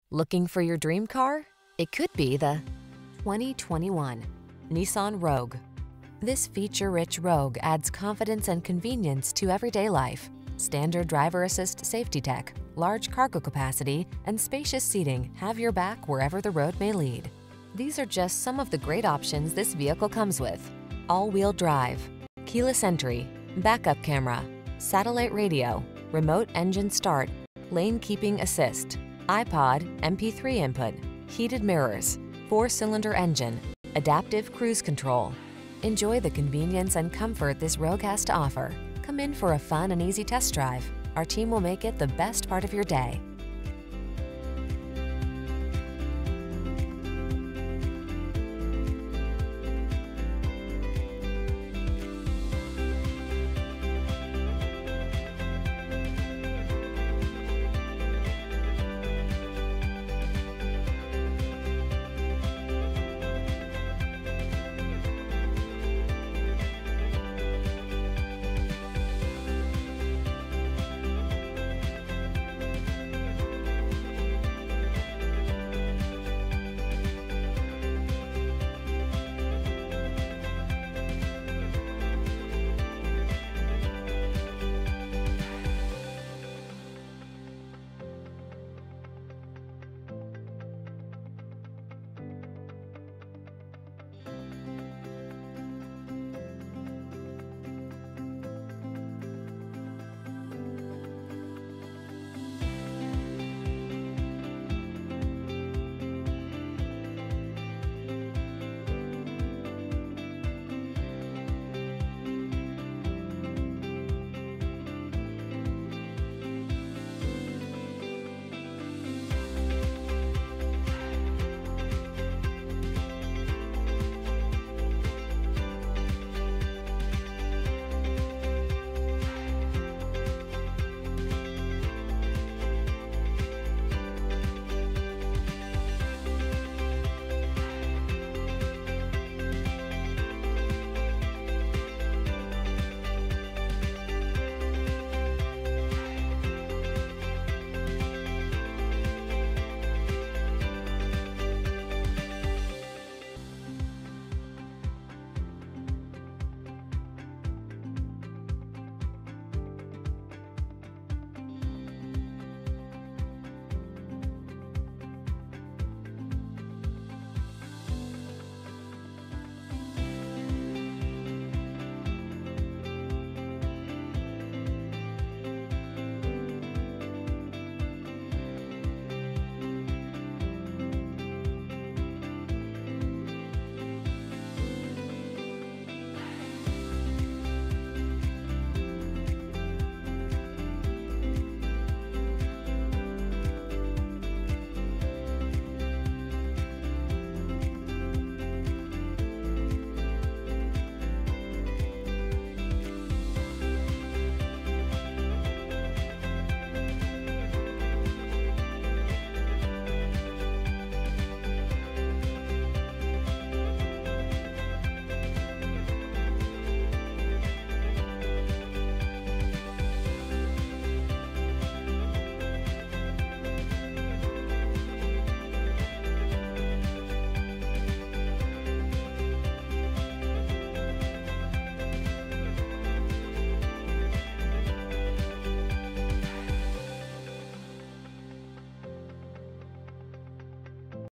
Looking for your dream car? It could be the 2021 Nissan Rogue. This feature-rich Rogue adds confidence and convenience to everyday life. Standard driver assist safety tech, large cargo capacity, and spacious seating have your back wherever the road may lead. These are just some of the great options this vehicle comes with: all-wheel drive, keyless entry, backup camera, satellite radio, remote engine start, lane keeping assist, iPod, MP3 input, heated mirrors, 4-cylinder engine, adaptive cruise control. Enjoy the convenience and comfort this Rogue has to offer. Come in for a fun and easy test drive. Our team will make it the best part of your day.